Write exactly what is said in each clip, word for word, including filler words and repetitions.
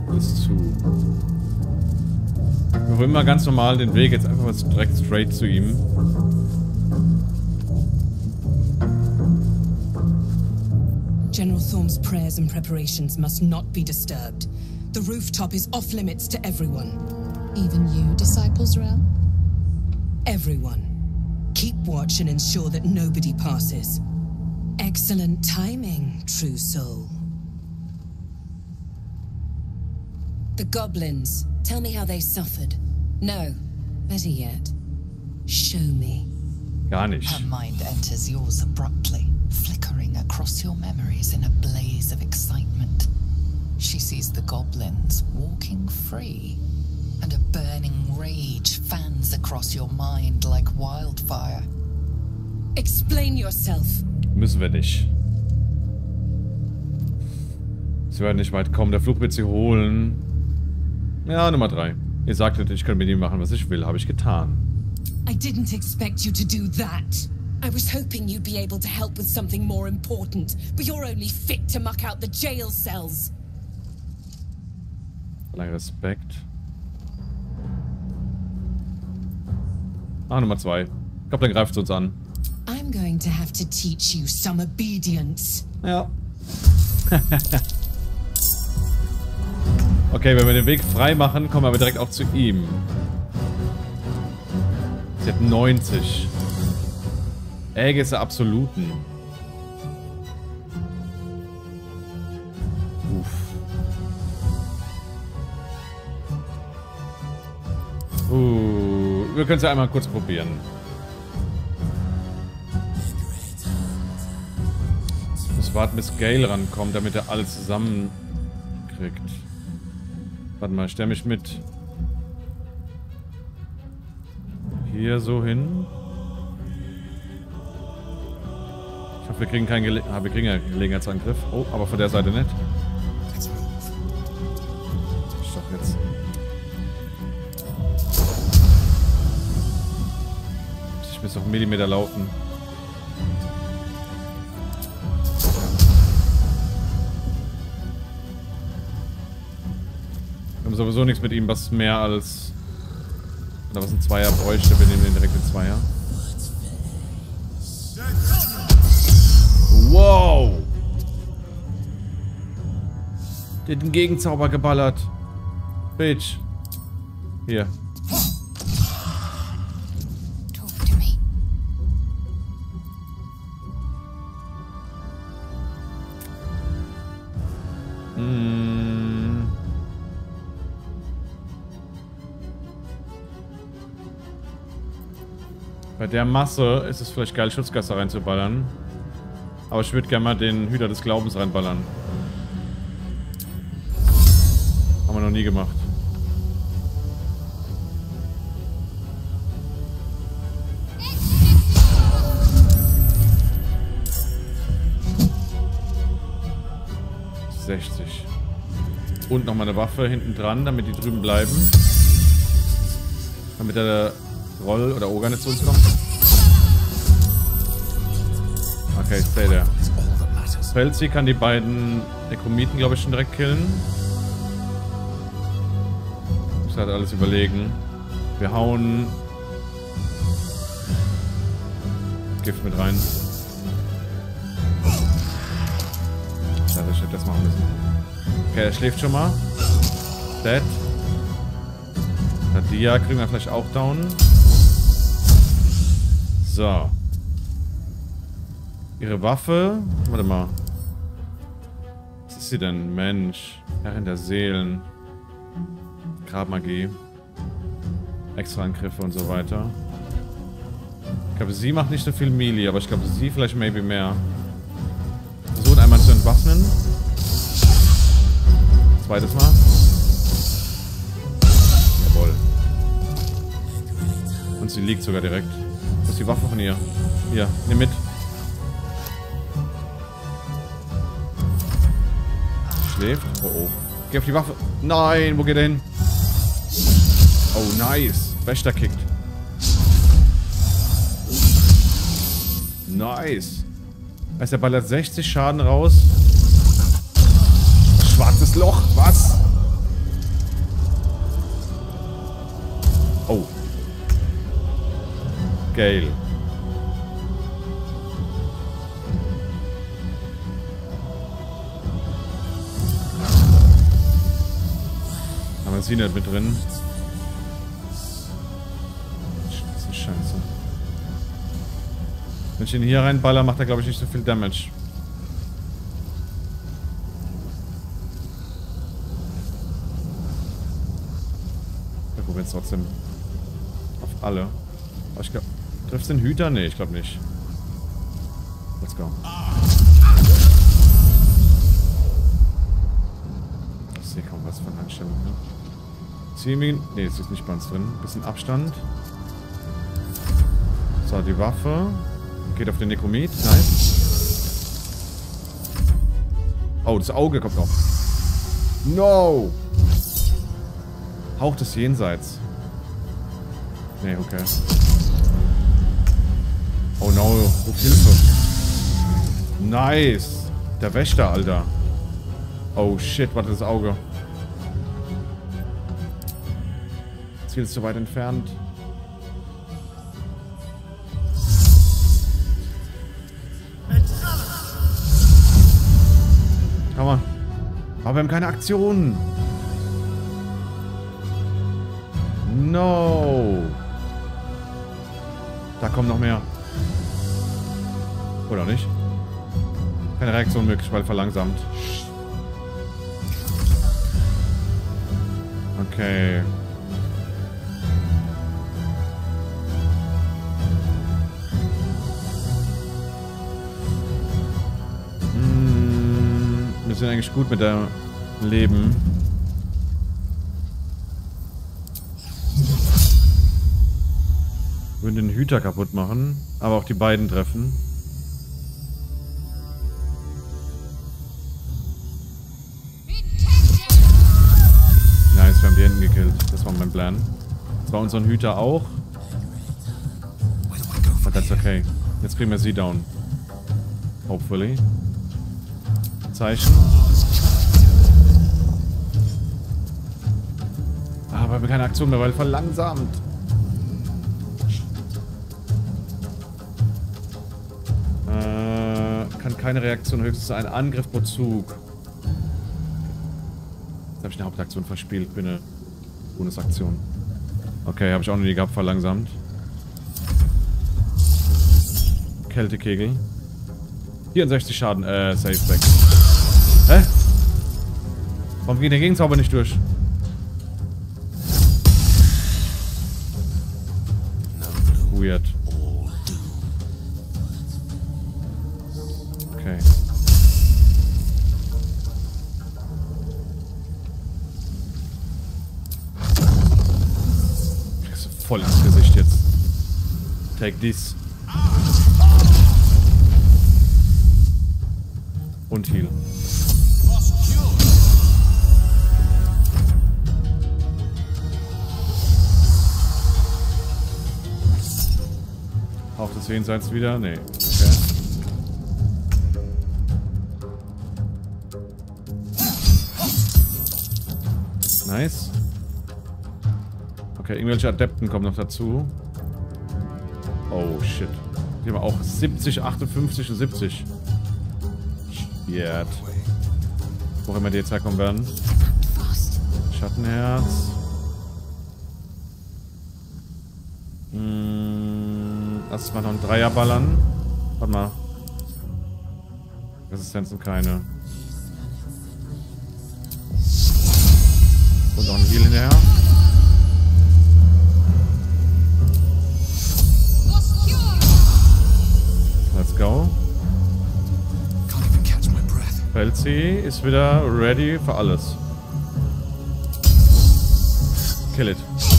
Ist zu. Wir wollen mal ganz normal den Weg jetzt einfach mal direkt straight zu ihm. General Thorm's prayers and preparations must not be disturbed. The rooftop is off limits to everyone. Even you, Disciples Realm? Everyone. Keep watch and ensure that nobody passes. Excellent timing, true soul. The goblins. Tell me how they suffered. No, better yet, show me. Gar nicht. Her mind enters yours abruptly, flickering across your memories in a blaze of excitement. She sees the goblins walking free, and a burning rage fans across your mind like wildfire. Explain yourself. Müssen wir nicht. Sie werden nicht weit kommen. Der Flug wird sie holen. Ja, Nummer drei. Ihr sagtet, ich kann mit ihm machen, was ich will. Habe ich getan. I didn't expect you to do that. I was hoping you'd be able to help with something more important, but you're only fit to muck out the jail cells. Lang Respekt. Ah, Nummer zwei. Ich glaube, dann greift es uns an. I'm going to have to teach you some obedience. Ja. Okay, wenn wir den Weg frei machen, kommen wir aber direkt auch zu ihm. Sie hat neunzig. Aegis der Absoluten. Uff. Uh, wir können es ja einmal kurz probieren. Ich muss warten, bis Gale rankommt, damit er alles zusammen kriegt. Warte mal, ich stelle mich mit hier so hin. Ich hoffe, wir kriegen keinen Gele ah, wir kriegen ja Gelegenheitsangriff. Oh, aber von der Seite nicht. Ich doch jetzt. Ich muss noch einen Millimeter laufen. Wir haben sowieso nichts mit ihm, was mehr als... Oder was ein Zweier bräuchte. Wir nehmen den direkt in Zweier. Wow! Der hat den Gegenzauber geballert. Bitch. Hier. Talk to me. Mm. Bei der Masse ist es vielleicht geil, Schutzgasse reinzuballern. Aber ich würde gerne mal den Hüter des Glaubens reinballern. Haben wir noch nie gemacht. sechzig. Und nochmal eine Waffe hinten dran, damit die drüben bleiben. Damit der Roll oder Ogre nicht zu uns kommt. Okay, stay there. Felsi kann die beiden Nekromiten, glaube ich, schon direkt killen. Muss halt alles überlegen. Wir hauen Gift mit rein. Schade, ich hätte das machen müssen. Okay, er schläft schon mal. Dead. Nadia kriegen wir vielleicht auch down. So. Ihre Waffe. Warte mal. Was ist sie denn? Mensch. Herrin der Seelen. Grabmagie. Extraangriffe und so weiter. Ich glaube, sie macht nicht so viel Melee, aber ich glaube, sie vielleicht maybe mehr. Versuchen einmal zu entwaffnen. Zweites Mal. Jawohl. Und sie liegt sogar direkt. Wo ist die Waffe von ihr? Hier, nimm mit. Schläft. Oh oh. Geh auf die Waffe. Nein, wo geht er hin? Oh, nice. Wächter kickt. Nice. Heißt, er ballert sechzig Schaden raus. Schwarzes Loch. Was? Gale. Aber sie nicht mit drin. Scheiße, Scheiße. Wenn ich ihn hier reinballer, macht er, glaube ich, nicht so viel Damage. Wir probieren es trotzdem. Auf alle. Aber ich glaube, trifft den Hüter? Nee, ich glaube nicht. Let's go. Ich sehe kaum was von Einstellungen. Ne? Ziemlich. Nee, es ist nicht bei uns drin. Bisschen Abstand. So, die Waffe. Geht auf den Nekromit. Nice. Oh, das Auge kommt noch. No! Hauch des Jenseits. Nee, okay. Oh no, ruf Hilfe. Nice. Der Wächter, Alter. Oh shit, warte, das Auge. Ziel ist zu weit entfernt. Komm mal. Aber wir haben keine Aktionen. No. Da kommen noch mehr. Oder nicht? Keine Reaktion möglich, weil verlangsamt. Okay. Hm, wir sind eigentlich gut mit der Leben. Würden den Hüter kaputt machen, aber auch die beiden treffen. Nice, wir haben die hinten gekillt. Das war mein Plan. Das war unseren Hüter auch. But that's okay. Jetzt kriegen wir sie down. Hopefully. Zeichen. Aber wir haben keine Aktion mehr, weil verlangsamt. Kann keine Reaktion, höchstens ein Angriff pro Zug. Jetzt habe ich eine Hauptaktion verspielt. Bin eine Bonusaktion. Okay, habe ich auch noch nie gehabt, verlangsamt. Kältekegel. vierundsechzig Schaden, äh, safe weg. Hä? Warum geht der Gegenzauber nicht durch? Weird. Okay. Kriegst du voll ins Gesicht jetzt. Take this. Und heal. Auch das Jenseits wieder? Nee. Okay. Nice. Okay, irgendwelche Adepten kommen noch dazu. Oh, shit. Die haben auch siebzig, achtundfünfzig und siebzig. Shit. Wo immer die jetzt herkommen werden. Schattenherz. Hm, lass mal noch einen Dreier ballern. Warte mal. Resistenzen keine. Und noch ein Heal hinterher. Let's go. Felsi ist wieder ready für alles. Kill it.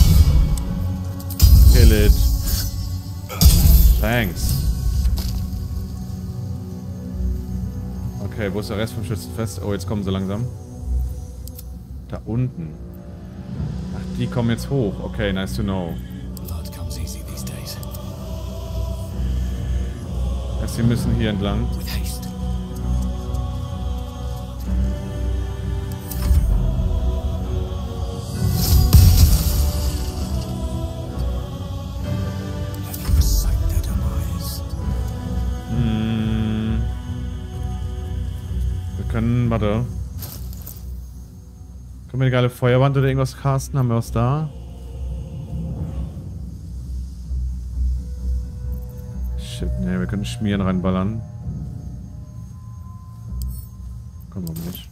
Kill it. Thanks. Okay, wo ist der Rest vom Schützenfest? Oh, jetzt kommen sie langsam. Da unten. Ach, die kommen jetzt hoch. Okay, nice to know. Ach, sie müssen hier entlang. Warte. Können wir eine geile Feuerwand oder irgendwas casten? Haben wir was da? Shit, ne, wir können Schmieren reinballern. Kommen wir nicht.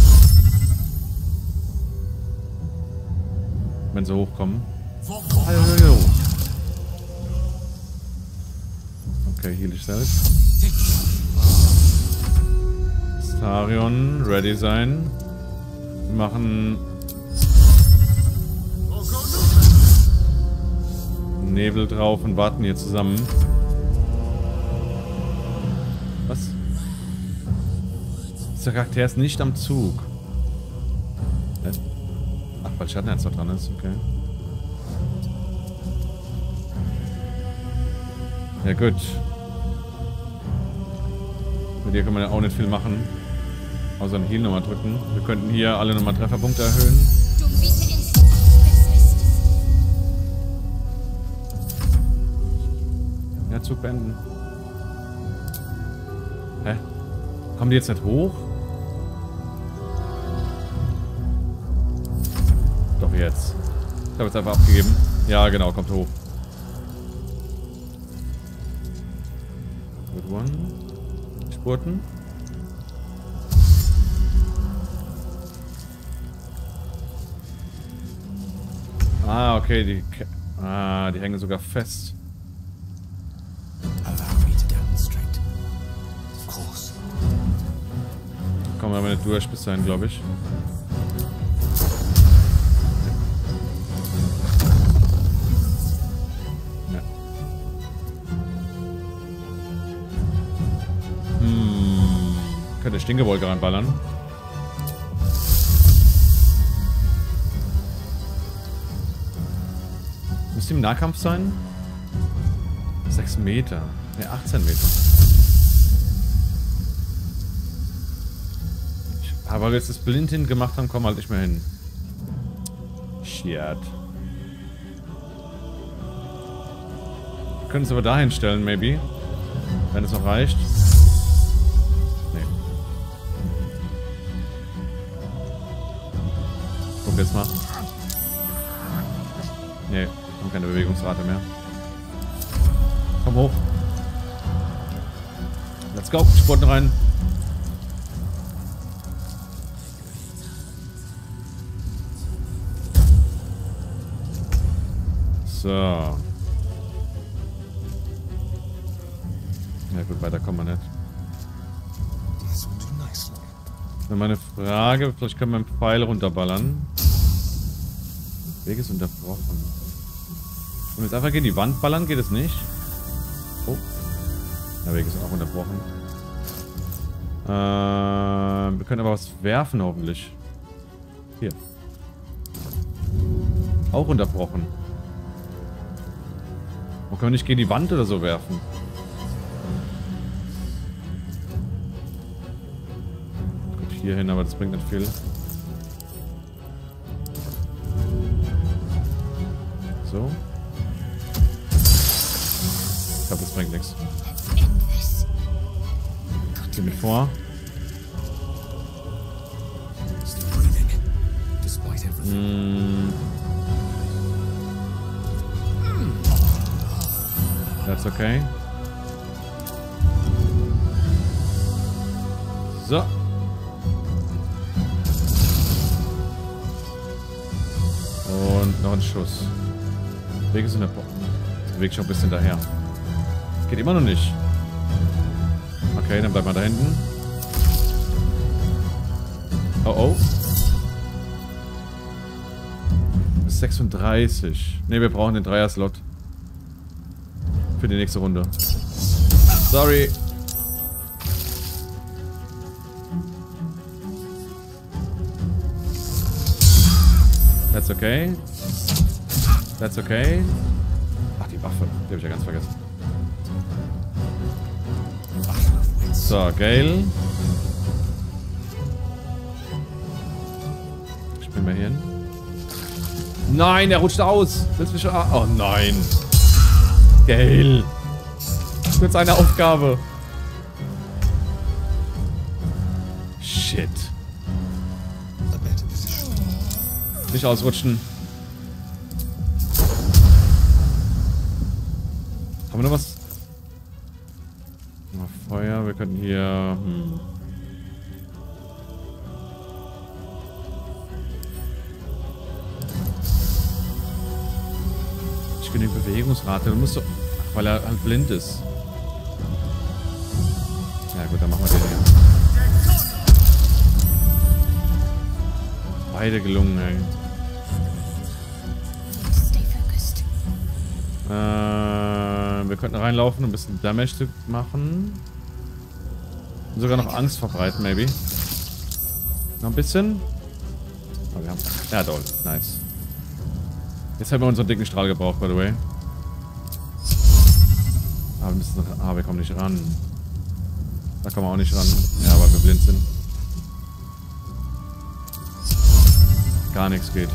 Wenn sie hochkommen. Hallo. Okay, heal ich selbst. Starion, ready sein. Wir machen Nebel drauf und warten hier zusammen. Was? Der Charakter ist nicht am Zug. Ach, weil Schattenherz noch dran ist, okay. Ja gut. Mit dir kann man ja auch nicht viel machen. Außer ein Heal nochmal drücken. Wir könnten hier alle nochmal Trefferpunkte erhöhen. Ja, Zug beenden. Hä? Kommen die jetzt nicht hoch? Doch jetzt. Ich habe jetzt einfach abgegeben. Ja, genau, kommt hoch. Good one. Spurten. Ah, okay, die, ah, die hängen sogar fest. Kommen wir aber nicht durch bis dahin, glaube ich. Ja. Hm. Könnte Stinkewolke ranballern. Müsste im Nahkampf sein? sechs Meter. Ne, achtzehn Meter. Ich, aber weil wir jetzt das blind hin gemacht haben, kommen wir halt nicht mehr hin. Shit. Wir können es aber dahin stellen, maybe. Wenn es noch reicht. Nee. Probier's mal. Nee. Haben keine Bewegungsrate mehr. Komm hoch. Let's go. Spurten rein. So. Ja gut, weiter kommen wir nicht. Dann meine Frage, vielleicht können wir einen Pfeil runterballern. Der Weg ist unterbrochen. Wenn wir jetzt einfach gegen die Wand ballern, geht es nicht. Oh. Der Weg ist auch unterbrochen. Äh, wir können aber was werfen, hoffentlich. Hier. Auch unterbrochen. Und können wir nicht gegen die Wand oder so werfen? Gut, hier hin, aber das bringt nicht viel. So. Ich glaube, das bringt nichts. Geh mich vor. Hm. That's okay. So. Und noch ein Schuss. Weg ist in der Box. Weg schon ein bisschen daher. Geht immer noch nicht. Okay, dann bleibt man da hinten. Oh oh. Bis sechsunddreißig. Ne, wir brauchen den Dreier-Slot. Für die nächste Runde. Sorry. That's okay. That's okay. Ach, die Waffe. Die habe ich ja ganz vergessen. So, Gale. Ich bin mal hier hin. Nein, er rutscht aus. Willst du mich schon... Oh nein. Gale. Das ist jetzt eine Aufgabe. Shit. Nicht ausrutschen. Haben wir noch was? Noch Feuer. Wir könnten hier... Hm. Nicht genügend Bewegungsrate. Du musst so... Ach, weil er halt blind ist. Ja gut, dann machen wir den hier. Beide gelungen, ey. Stay focused. Äh, wir könnten reinlaufen und ein bisschen Damage machen. Und sogar noch Angst verbreiten, maybe. Noch ein bisschen. Oh, wir haben... Ja, toll. Nice. Jetzt haben wir unseren dicken Strahl gebraucht, by the way. Aber wir müssen... Ah, wir kommen nicht ran. Da kommen wir auch nicht ran. Ja, weil wir blind sind. Gar nichts geht.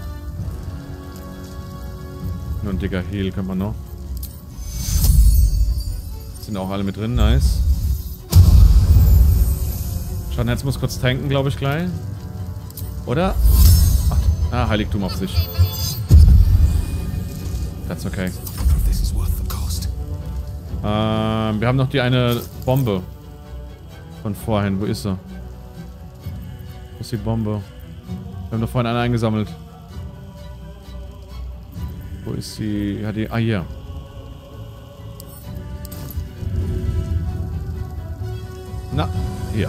Nur ein dicker Heal können wir noch. Sind auch alle mit drin, nice. Schattenherz muss kurz tanken, glaube ich, gleich. Oder? Ach, ah, Heiligtum auf sich. That's okay. Ähm, wir haben noch die eine Bombe. Von vorhin. Wo ist sie? Wo ist die Bombe? Wir haben doch vorhin eine eingesammelt. Wo ist sie? Ja, die... Ah, hier. Na, hier.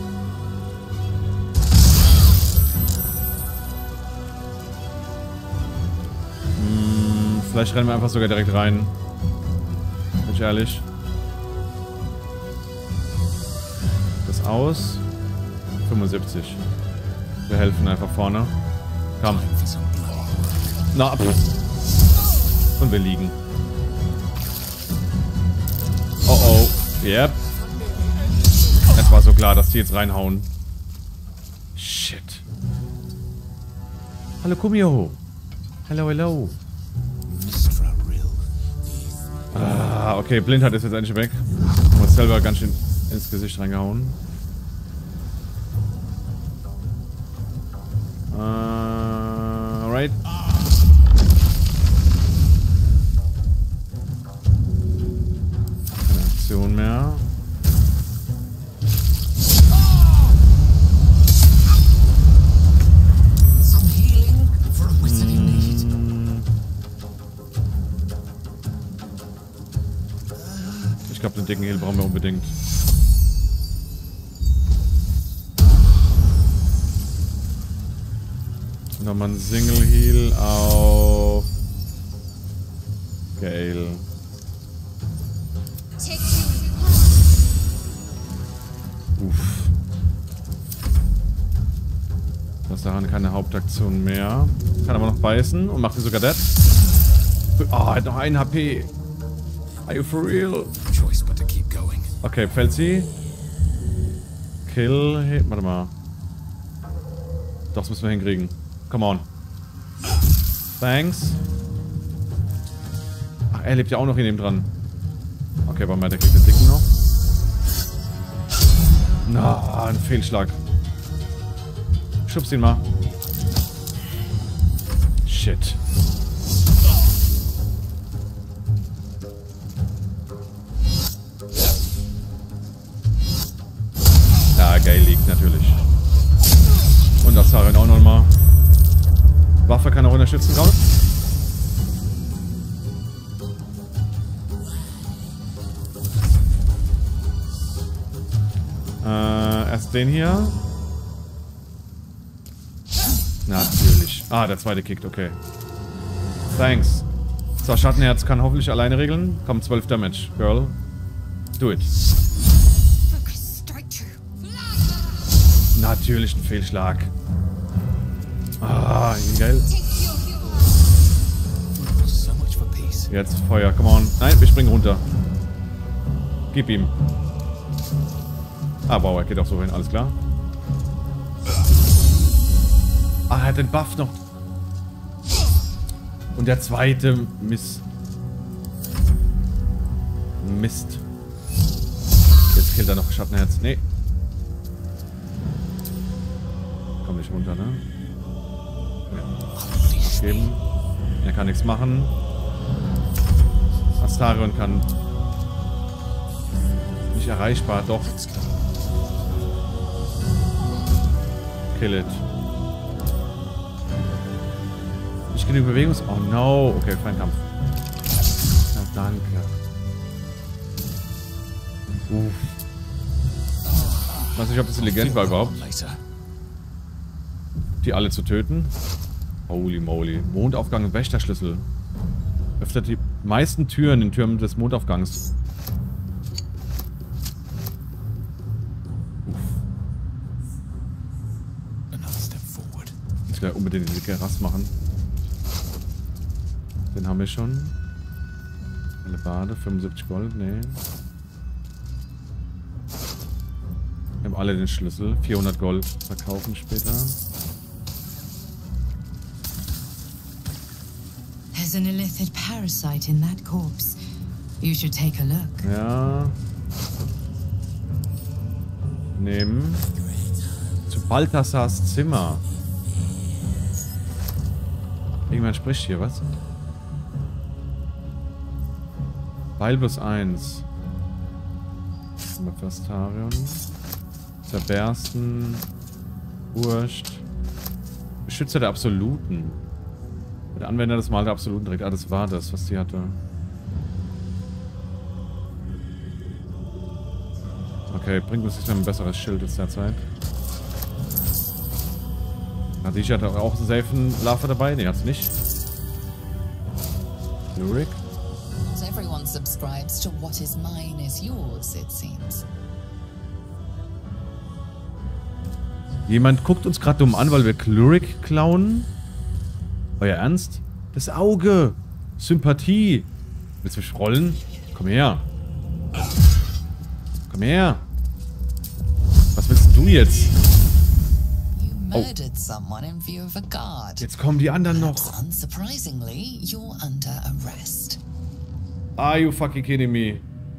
Hm, vielleicht rennen wir einfach sogar direkt rein. Bin ich ehrlich. Das aus. fünfundsiebzig. Wir helfen einfach vorne. Komm. Na, pff. Und wir liegen. Oh oh. Yep. Es war so klar, dass die jetzt reinhauen. Shit. Hallo Kumio. Hello, hello. Ah, okay, Blindheit ist jetzt endlich weg. Haben uns selber ganz schön ins Gesicht reingehauen. Uh, alright. Keine Aktion mehr. Ich glaube, den dicken Heal brauchen wir unbedingt. Nochmal ein Single Heal auf Gale. Uff. Das ist daran keine Hauptaktion mehr. Kann aber noch beißen und macht sie sogar dead. Oh, er hat noch ein H P. Are you for real? Okay, fällt sie. Kill. Hey, warte mal. Doch, das müssen wir hinkriegen. Come on. Thanks. Ach, er lebt ja auch noch in dem dran. Okay, warte mal, der kriegt den dicken noch. Na, ein Fehlschlag. Schubst ihn mal. Shit. Ja, geil liegt natürlich. Und das Sarin auch nochmal. Waffe kann auch unterstützen, raus. Äh, erst den hier. Natürlich. Ah, der zweite kickt, okay. Thanks. So, Schattenherz kann hoffentlich alleine regeln. Komm, zwölf Damage, Girl. Do it. Natürlich ein Fehlschlag. Ah, geil. Jetzt Feuer, come on. Nein, wir springen runter. Gib ihm. Ah, wow, er geht auch so hin, alles klar. Ah, er hat den Buff noch. Und der zweite Mist. Mist. Jetzt killt er noch Schattenherz. Nee. Komm nicht runter, ne? Ja. geben. Er kann nichts machen. Astarion kann... Nicht erreichbar, doch. Kill it. Nicht genug Bewegungs... Oh no. Okay, Feinkampf. Ja, danke. Uff. Ich weiß nicht, ob das intelligent war überhaupt. Die alle zu töten. Holy moly. Mondaufgang und Wächterschlüssel. Öffnet die meisten Türen in Türmen des Mondaufgangs. Uff. Ich will unbedingt die Geras machen. Den haben wir schon. Alle Bade, fünfundsiebzig Gold, nee. Wir haben alle den Schlüssel. vierhundert Gold verkaufen später. There's an illithid parasite in that corpse. You should take a look. Ja. Nehmen. Zu Balthasars Zimmer. Irgendwann spricht hier, was? Beil plus eins. Astarion. Zerbersten. Wurscht. Beschützer der Absoluten. Der Anwender des Mal der Absoluten trägt. Ah, das war das, was sie hatte. Okay, bringt uns nicht mehr ein besseres Schild jetzt derzeit. Radisha hat auch einen safen Lava dabei. Ne, hat sie nicht. Lurik. Not everyone subscribes to what is mine is yours, it seems. Jemand guckt uns gerade dumm an, weil wir Cluric klauen. Euer Ernst? Das Auge. Sympathie. Willst du mich rollen? Komm her. Komm her. Was willst du jetzt? Oh. Jetzt kommen die anderen noch. Unsurprisingly, you're under arrest. Are you fucking kidding me?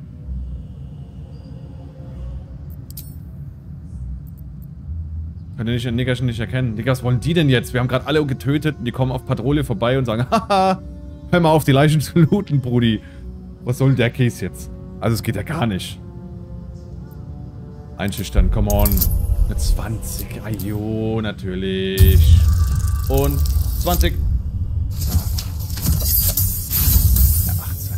Könnt ihr nicht, Niggerchen nicht erkennen? Digga, was wollen die denn jetzt? Wir haben gerade alle getötet und die kommen auf Patrouille vorbei und sagen, haha, hör mal auf, die Leichen zu looten, Brudi. Was soll der Case jetzt? Also es geht ja gar nicht. Einschüchtern, come on. Eine zwanzig, ajo, natürlich. Und zwanzig. Ja, achtzehn.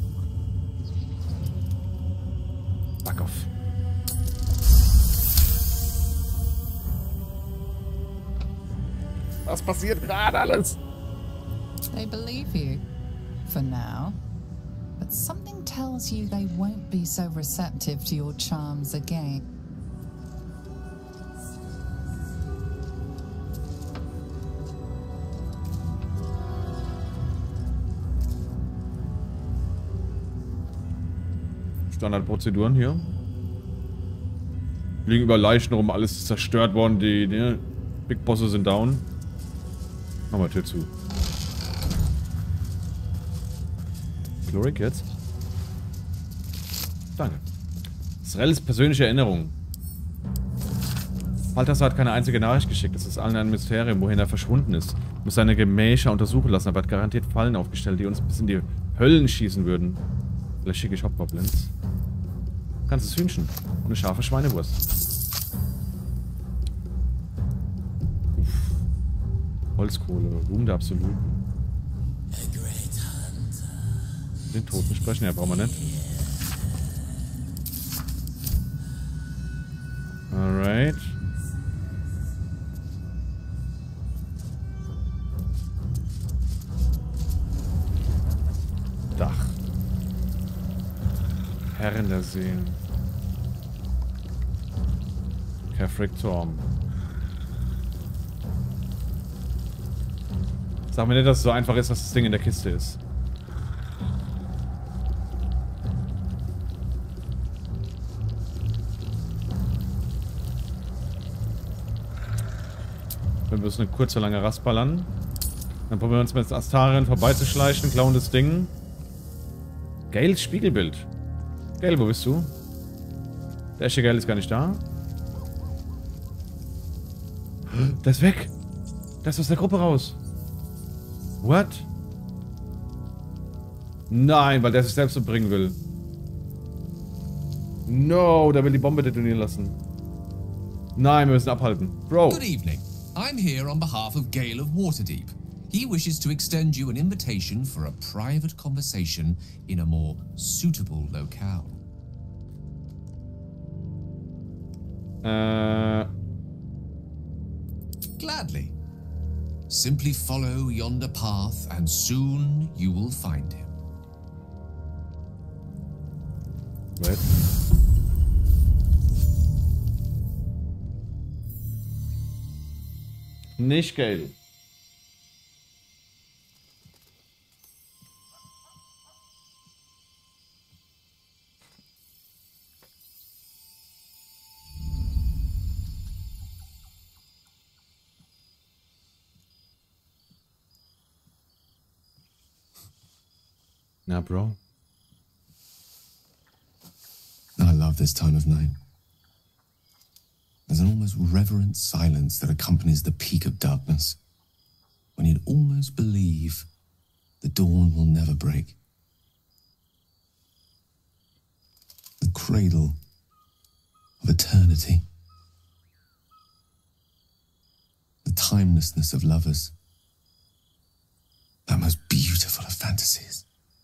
Back off. Was passiert gerade alles? They believe you. For now. But something tells you they won't be so receptive to your charms again. Standardprozeduren hier. Liegen über Leichen rum, alles ist zerstört worden, die, die Big Bosse sind down. Mach mal Tür zu. Cluric jetzt? Danke. Srells persönliche Erinnerung. Balthasar hat keine einzige Nachricht geschickt. Es ist allen ein Mysterium, wohin er verschwunden ist. Ich muss seine Gemächer untersuchen lassen, aber er hat garantiert Fallen aufgestellt, die uns bis in die Höllen schießen würden. Vielleicht schicke ich Hobgoblins. Ganzes Hühnchen. Und eine scharfe Schweinewurst. Uff. Holzkohle. Ruhm der Absoluten. Den Toten sprechen, ja, brauchen wir nicht. Alright. Dach. Herren der Seen. Kefric Turm. Sag mir nicht, dass es so einfach ist, dass das Ding in der Kiste ist. Wir müssen eine kurze, lange Rast ballern. Dann probieren wir uns mit Astarion vorbeizuschleichen, klauen das Ding. Gales Spiegelbild. Gale, wo bist du? Der echte Gale ist gar nicht da. Der ist weg. Der ist aus der Gruppe raus. What? Nein, weil der sich selbst umbringen will. No, der will die Bombe detonieren lassen. Nein, wir müssen abhalten. Bro. Good evening. I'm here on behalf of Gale of Waterdeep. He wishes to extend you an invitation for a private conversation in a more suitable locale. Äh. Gladly. Simply follow yonder path and soon you will find him. Wait. Nicht Gale. Na, Bro. I love this time of night. There's an almost reverent silence that accompanies the peak of darkness, when you'd almost believe the dawn will never break. The cradle of eternity. The timelessness of lovers. That most beautiful of fantasies.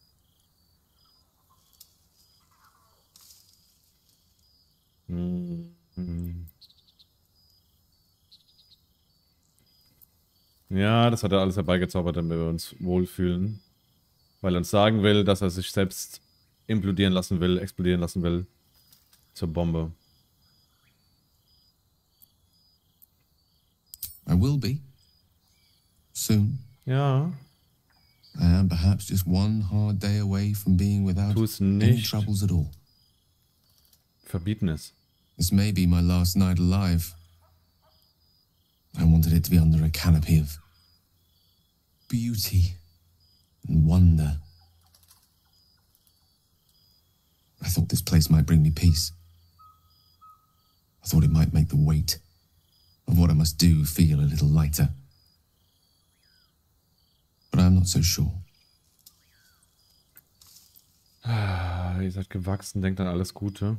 Mhm. Ja, das hat er alles herbeigezaubert, damit wir uns wohlfühlen. Weil er uns sagen will, dass er sich selbst implodieren lassen will, explodieren lassen will. Zur Bombe. I will be. Soon. Ja. I am perhaps just one hard day away from being without Tu's any nicht. troubles at all. Verbieten es. This may be my last night alive. I wanted it to be under a canopy of beauty and wonder. I thought this place might bring me peace. I thought it might make the weight of what I must do feel a little lighter. But I'm not so sure. Ah, ihr seid gewachsen, denkt an alles Gute.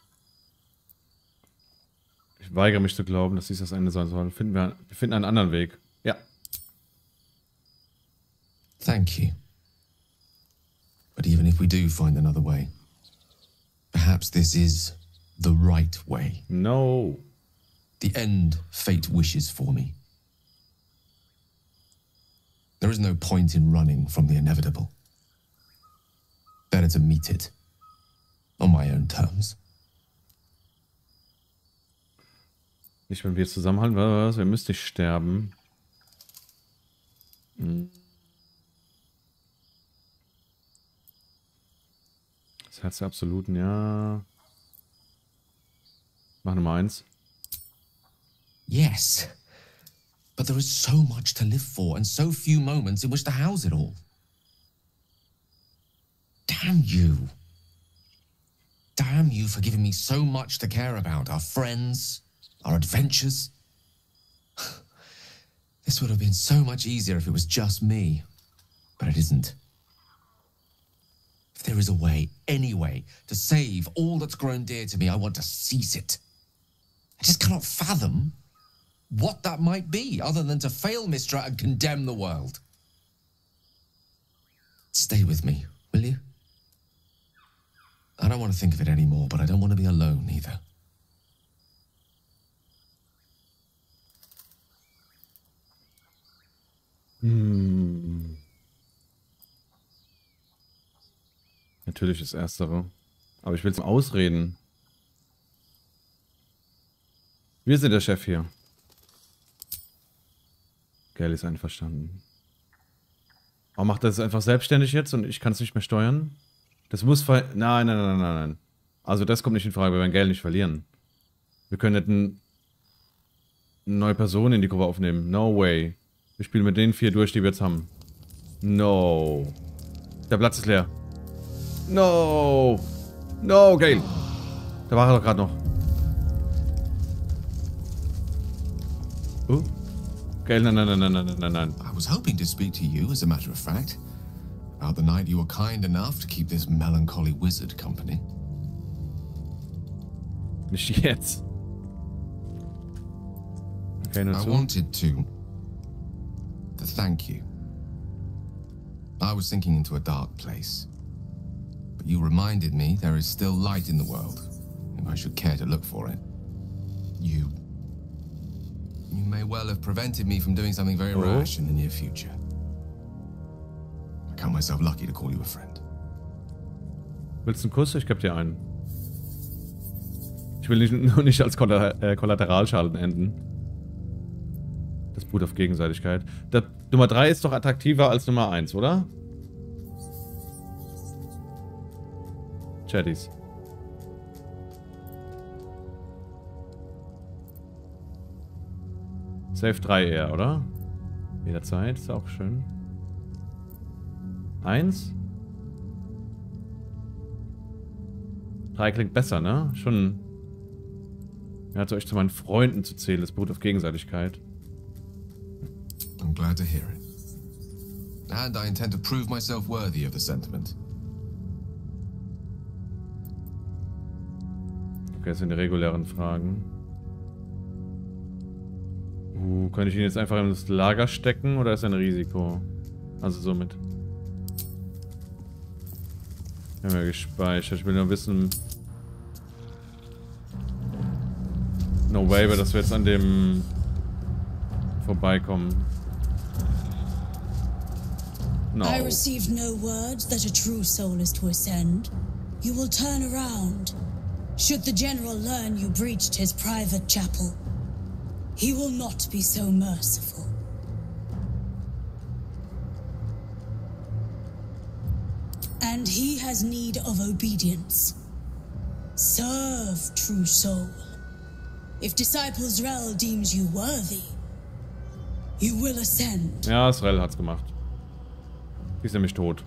Ich weigere mich zu glauben, dass dies das Ende sein soll. Finden wir, wir finden einen anderen Weg. Ja. Thank you. But even if we do find another way, perhaps this is the right way. No. The end fate wishes for me. There is no point in running from the inevitable. Better to meet it on my own terms. Nicht, wenn wir jetzt zusammenhalten, was? Wir müssen nicht sterben. Hm. Das Herz der Absoluten, ja. Mach Nummer eins. Yes, but there is so much to live for and so few moments in which to house it all. Damn you. Damn you for giving me so much to care about. Our friends, our adventures. This would have been so much easier if it was just me, but it isn't. If there is a way, any way, to save all that's grown dear to me, I want to seize it. I just cannot fathom what that might be, other than to fail Mystra and condemn the world. Stay with me, will you? I don't want to think of it anymore, but I don't want to be alone either. Hm. Natürlich das Erstere. Aber ich will es ausreden. Wir sind der Chef hier. Gale ist einverstanden. Warum macht er das einfach selbstständig jetzt und ich kann es nicht mehr steuern? Das muss ver... Nein, nein, nein, nein, nein. Also das kommt nicht in Frage, wir werden Gale nicht verlieren. Wir können nicht ein... eine neue Person in die Gruppe aufnehmen. No way. Wir spielen mit den vier durch, die wir jetzt haben. No. Der Platz ist leer. No. No, Gale. Da war er doch gerade noch. Oh. Okay, nein, nein, nein, nein, nein, nein, nein. I was hoping to speak to you, as a matter of fact, about the night you were kind enough to keep this melancholy wizard company. Nicht jetzt. Okay, nur I zu. wanted to. To thank you. I was sinking into a dark place. But you reminded me there is still light in the world, if I should care to look for it. You... You may well have prevented me from doing something very Oh. rash in the near future. I count myself lucky to call you a friend. Willst du einen Kuss? Ich geb dir einen. Ich will nicht, nur nicht als Kolla äh, Kollateralschaden enden. Das beruht auf Gegenseitigkeit. Der, Nummer drei ist doch attraktiver als Nummer eins, oder? Chatties. Save drei eher, oder? Jederzeit, ist auch schön. eins? drei klingt besser, ne? Schon... Ja, zu euch zu meinen Freunden zu zählen, das beruht auf Gegenseitigkeit. I'm glad to hear it. And I intend to prove myself worthy of the sentiment. Okay, das sind die regulären Fragen. Uh, könnte ich ihn jetzt einfach ins Lager stecken oder ist er ein Risiko? Also somit. Wir haben ja gespeichert. Ich will nur wissen... No way, dass wir jetzt an dem vorbeikommen. No. I received no word that a true soul is to ascend. You will turn around. Should the general learn you breached his private chapel, he will not be so merciful. And he has need of obedience. Serve, true soul. If Disciple Zrel deems you worthy, you will ascend. Ja, Zrel hat's gemacht. Die ist nämlich tot.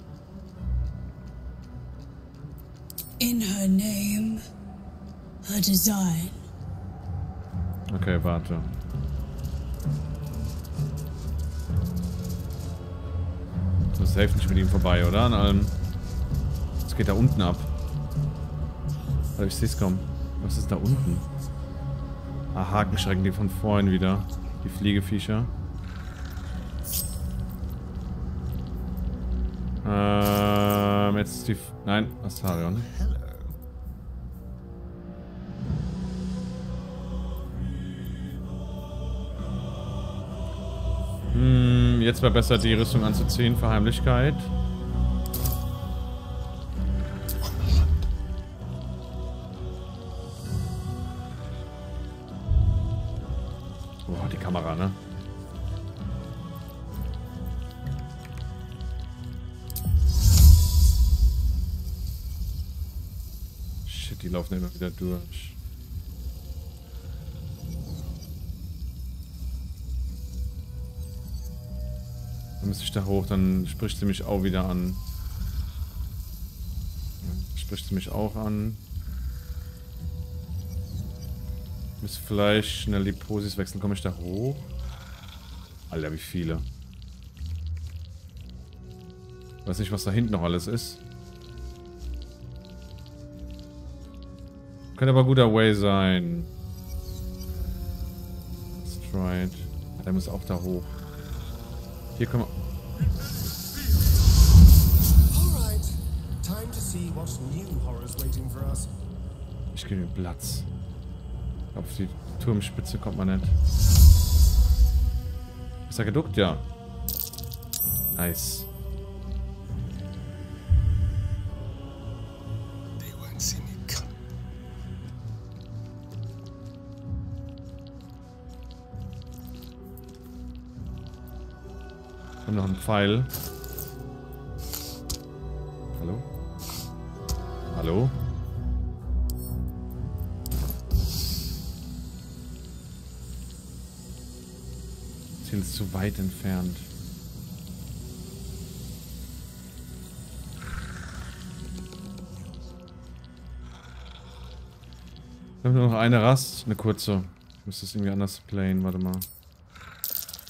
In her name, her design. Okay, warte. Das ist safe nicht mit ihm vorbei, oder? An allem. Es geht da unten ab. Also ich seh's kaum. Was ist da unten? Ah, Hakenschrecken, die von vorhin wieder. Die Fliegeviecher. Ähm, jetzt ist die... F Nein, Astarion. Hm, jetzt wäre besser, die Rüstung anzuziehen für Heimlichkeit. Boah, die Kamera, ne? Shit, die laufen immer wieder durch. Dann müsste ich da hoch, dann spricht sie mich auch wieder an. Dann spricht sie mich auch an. Müsste vielleicht schnell die Posis wechseln. Komme ich da hoch? Alter, wie viele. Weiß nicht, was da hinten noch alles ist. Könnte aber ein guter Way sein. Stride. Der muss auch da hoch. Hier können wir... Alright. Time to see what new horrors waiting for us. Ich gebe mir Platz. Auf die Turmspitze kommt man nicht. Ist er geduckt? Ja. Nice. They won't see me come. Wir haben noch einen Pfeil. Hallo? Hallo? Ziel ist zu weit entfernt. Wir haben nur noch eine Rast, eine kurze. Ich müsste es irgendwie anders playen, warte mal.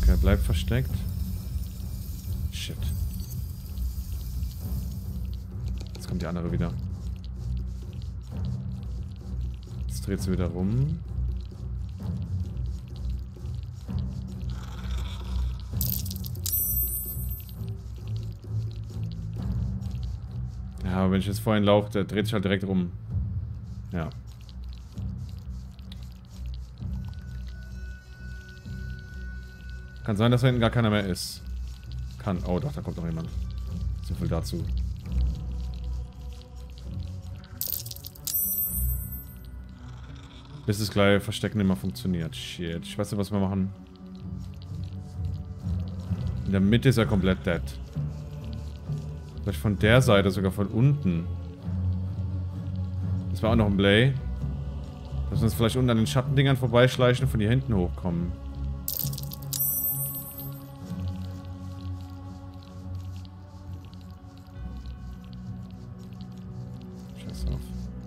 Okay, bleibt versteckt. Shit. Jetzt kommt die andere wieder. Jetzt dreht sie wieder rum. Ja, aber wenn ich jetzt vorhin laufe, der dreht sich halt direkt rum. Ja. Kann sein, dass da hinten gar keiner mehr ist. Kann. Oh doch, da kommt noch jemand. So viel dazu. Bis es gleich Verstecken immer funktioniert. Shit. Ich weiß nicht, was wir machen. In der Mitte ist er komplett dead. Vielleicht von der Seite, sogar von unten. Das war auch noch ein Play. Dass wir uns vielleicht unten an den Schattendingern vorbeischleichen und von hier hinten hochkommen. Scheiß auf.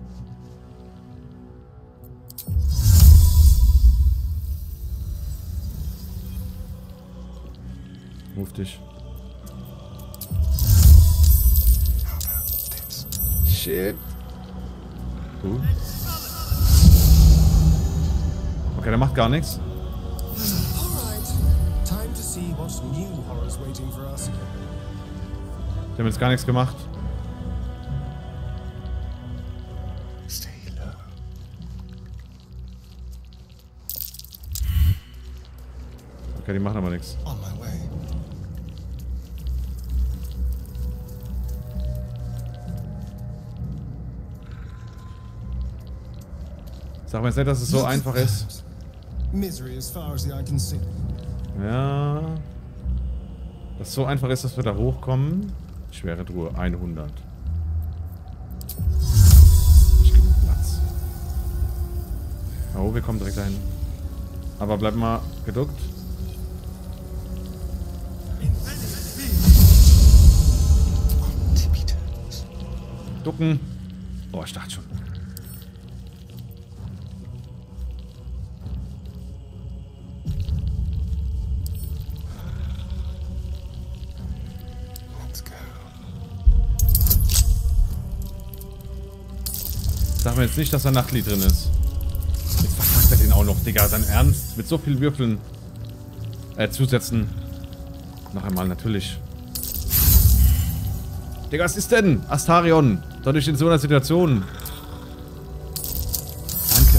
Ruf dich. Shit. Uh. Okay, der macht gar nichts. Alright. Time to see what new horrors waiting for us. Die haben jetzt gar nichts gemacht. Stay low. Okay, die machen aber nichts. On my way. Sag mir jetzt nicht, dass es so einfach ist. Misery as far as the eye can see. Ja. Dass es so einfach ist, dass wir da hochkommen. Schwere Truhe, hundert. Nicht genug Platz. Oh, wir kommen direkt dahin. Aber bleib mal geduckt. Ducken. Oh, ich dachte schon. Sag mir jetzt nicht, dass da Nachtlied drin ist. Jetzt verkackt er den auch noch, Digga. Dein Ernst? Mit so viel Würfeln. Äh, zusetzen. Noch einmal, natürlich. Digga, was ist denn? Astarion. Dadurch in so einer Situation. Danke.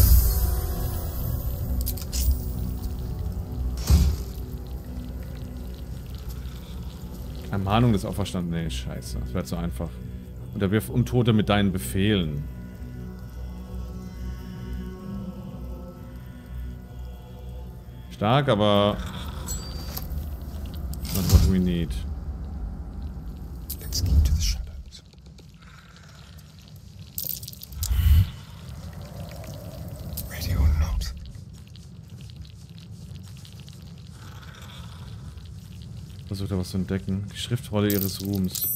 Ermahnung des Auferstandenen. Nee, scheiße. Das wäre zu einfach. Unterwirf Untote mit deinen Befehlen. Stark, aber not what we need. Let's keep to the shadows. Ready or not. Versucht er was zu entdecken. Die Schriftrolle ihres Ruhms.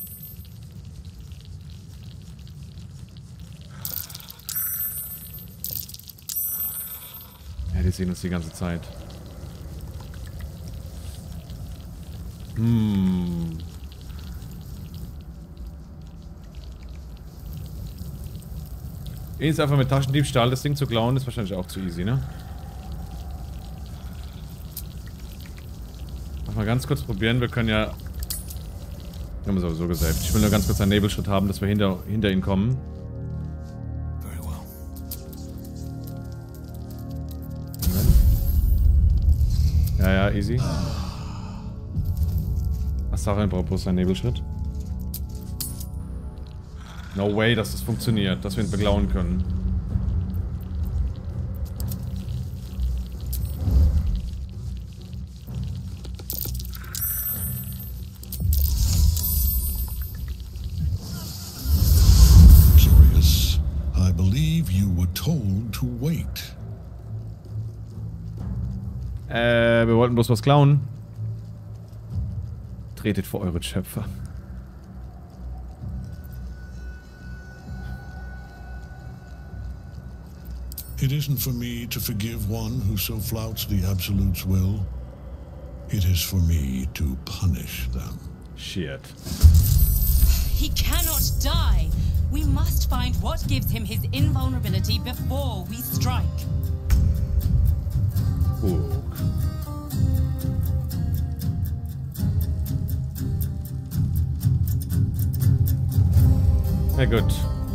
Ja, die sehen uns die ganze Zeit. Hm. Jetzt einfach mit Taschendiebstahl das Ding zu klauen, ist wahrscheinlich auch zu easy, ne? Mach mal ganz kurz probieren, wir können ja... Wir haben sowieso gesaved. Ich will nur ganz kurz einen Nebelschritt haben, dass wir hinter, hinter ihn kommen. Very well. Ja, ja, easy. Astarion braucht bloß einen Nebelschritt. No way, dass das funktioniert, dass wir ihn beklauen können. Curious. I believe you were told to wait. Äh, wir wollten bloß was klauen. Tretet vor eure Schöpfer. It isn't for me to forgive one who so flouts the Absolute's will. It is for me to punish them. Shit. He cannot die. We must find what gives him his invulnerability before we strike. Guck. Na gut.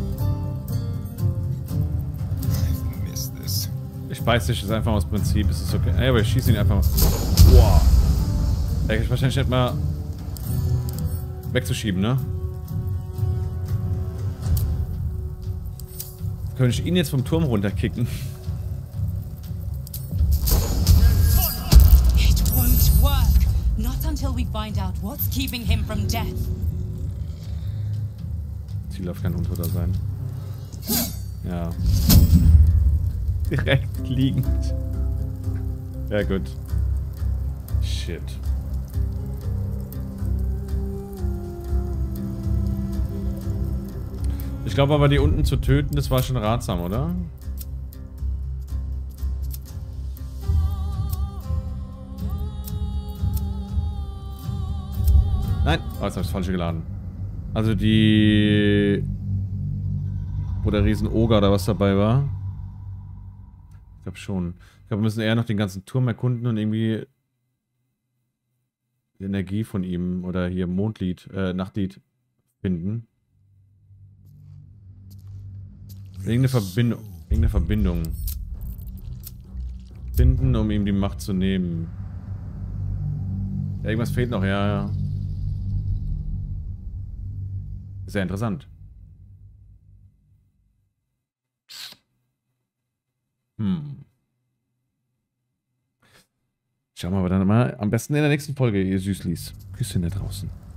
Ich beiß dich jetzt einfach aus Prinzip, ist es okay. Ey, aber ich schieße ihn einfach mal. Boah. Ey, ich wahrscheinlich nicht mal wegzuschieben, ne? Könnte ich ihn jetzt vom Turm runterkicken? It won't work. Not until we find out what's keeping him from death. Ziel darf kein Untoter sein. Ja. Direkt liegend. Ja, gut. Shit. Ich glaube aber, die unten zu töten, das war schon ratsam, oder? Nein! Oh, jetzt habe ich das Falsche geladen. Also die... Wo der Riesen-Oger oder was dabei war. Ich glaube schon. Ich glaube, wir müssen eher noch den ganzen Turm erkunden und irgendwie die Energie von ihm oder hier Mondlied, äh, Nachtlied finden. Irgendeine Verbindung. Irgendeine Verbindung. Finden, um ihm die Macht zu nehmen. Ja, irgendwas fehlt noch, ja, ja. Sehr interessant. Hm. Schauen wir aber dann mal am besten in der nächsten Folge, ihr Süßlis. Küsschen da draußen.